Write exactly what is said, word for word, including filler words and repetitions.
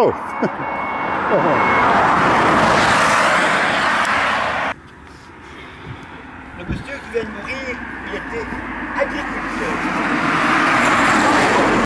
Oh. Le monsieur qui vient de mourir, il était agriculteur.